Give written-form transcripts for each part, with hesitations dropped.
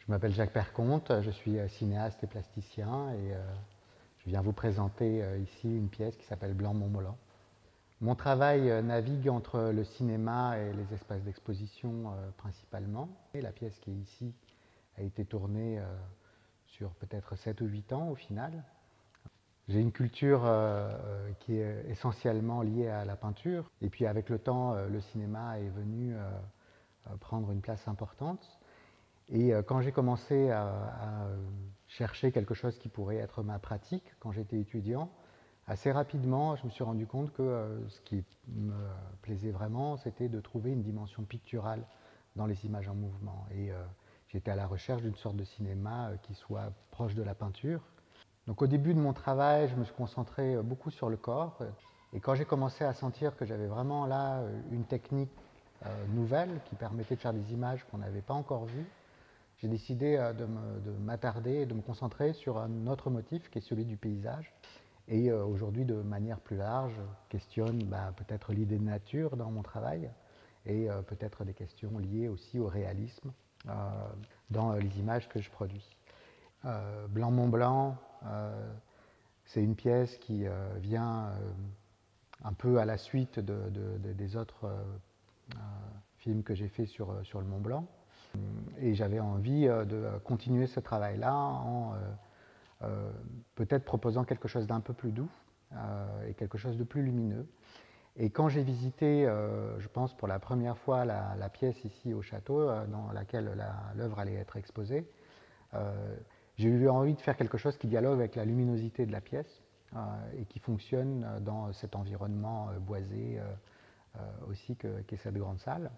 Je m'appelle Jacques Perconte, je suis cinéaste et plasticien et je viens vous présenter ici une pièce qui s'appelle Blanc-Mont-Blanc. Mon travail navigue entre le cinéma et les espaces d'exposition principalement. Et la pièce qui est ici a été tournée sur peut-être 7 ou 8 ans au final. J'ai une culture qui est essentiellement liée à la peinture et puis avec le temps le cinéma est venu prendre une place importante. Et quand j'ai commencé à chercher quelque chose qui pourrait être ma pratique, quand j'étais étudiant, assez rapidement, je me suis rendu compte que ce qui me plaisait vraiment, c'était de trouver une dimension picturale dans les images en mouvement. Et j'étais à la recherche d'une sorte de cinéma qui soit proche de la peinture. Donc au début de mon travail, je me suis concentré beaucoup sur le corps. Et quand j'ai commencé à sentir que j'avais vraiment là une technique nouvelle qui permettait de faire des images qu'on n'avait pas encore vues, j'ai décidé de m'attarder et de me concentrer sur un autre motif qui est celui du paysage. Et aujourd'hui, de manière plus large, questionne peut-être l'idée de nature dans mon travail et peut-être des questions liées aussi au réalisme dans les images que je produis. Blanc-Mont-Blanc, c'est une pièce qui vient un peu à la suite des autres films que j'ai fait sur le Mont Blanc. Et j'avais envie de continuer ce travail-là en peut-être proposant quelque chose d'un peu plus doux et quelque chose de plus lumineux. Et quand j'ai visité, je pense pour la première fois, la pièce ici au château dans laquelle l'œuvre allait être exposée, j'ai eu envie de faire quelque chose qui dialogue avec la luminosité de la pièce et qui fonctionne dans cet environnement boisé aussi qu'est cette grande salle.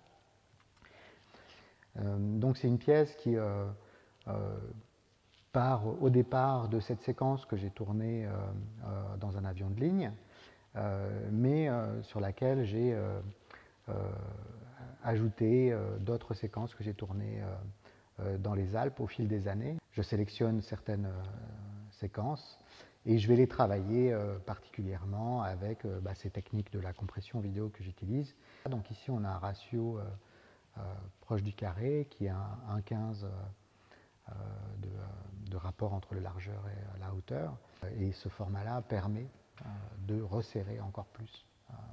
Donc c'est une pièce qui part au départ de cette séquence que j'ai tournée dans un avion de ligne, mais sur laquelle j'ai ajouté d'autres séquences que j'ai tournées dans les Alpes au fil des années. Je sélectionne certaines séquences et je vais les travailler particulièrement avec ces techniques de la compression vidéo que j'utilise. Donc ici on a un ratio proche du carré, qui est un 1,15 de rapport entre la largeur et la hauteur. Et ce format-là permet de resserrer encore plus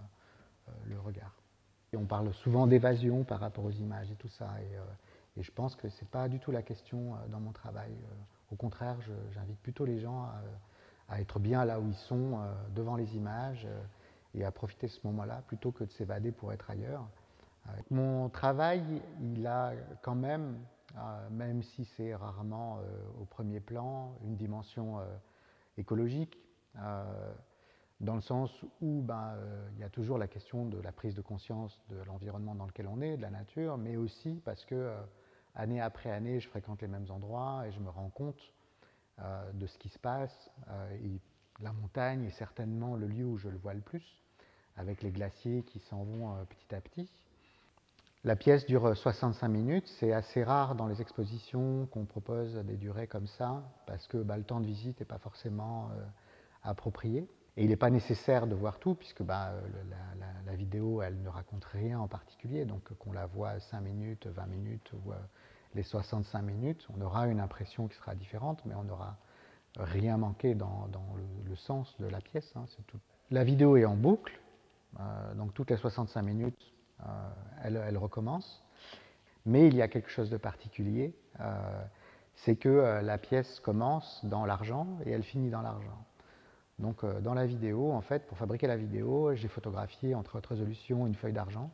le regard. Et on parle souvent d'évasion par rapport aux images et tout ça. Et je pense que ce n'est pas du tout la question dans mon travail. Au contraire, j'invite plutôt les gens à être bien là où ils sont, devant les images, et à profiter de ce moment-là, plutôt que de s'évader pour être ailleurs. Mon travail, il a quand même si c'est rarement au premier plan, une dimension écologique, dans le sens où il y a toujours la question de la prise de conscience de l'environnement dans lequel on est, de la nature, mais aussi parce que année après année, je fréquente les mêmes endroits et je me rends compte de ce qui se passe. Et la montagne est certainement le lieu où je le vois le plus, avec les glaciers qui s'en vont petit à petit. La pièce dure 65 minutes, c'est assez rare dans les expositions qu'on propose des durées comme ça, parce que le temps de visite n'est pas forcément approprié. Et il n'est pas nécessaire de voir tout, puisque la vidéo, elle ne raconte rien en particulier, donc qu'on la voit 5 minutes, 20 minutes ou les 65 minutes, on aura une impression qui sera différente, mais on n'aura rien manqué dans le sens de la pièce. C'est tout. La vidéo est en boucle, donc toutes les 65 minutes, elle recommence. Mais il y a quelque chose de particulier, c'est que la pièce commence dans l'argent et elle finit dans l'argent. Donc dans la vidéo, en fait, pour fabriquer la vidéo, j'ai photographié en très haute résolution une feuille d'argent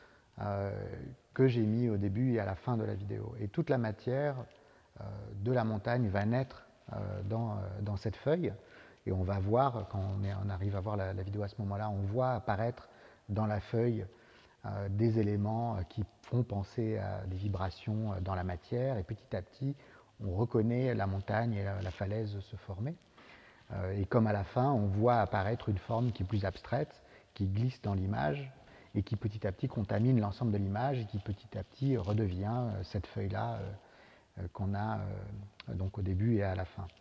que j'ai mis au début et à la fin de la vidéo. Et toute la matière de la montagne va naître dans cette feuille. Et on va voir, quand on arrive à voir la vidéo à ce moment-là, on voit apparaître dans la feuille des éléments qui font penser à des vibrations dans la matière, et petit à petit, on reconnaît la montagne et la falaise se former. Et comme à la fin, on voit apparaître une forme qui est plus abstraite, qui glisse dans l'image, et qui petit à petit contamine l'ensemble de l'image, et qui petit à petit redevient cette feuille-là qu'on a donc au début et à la fin.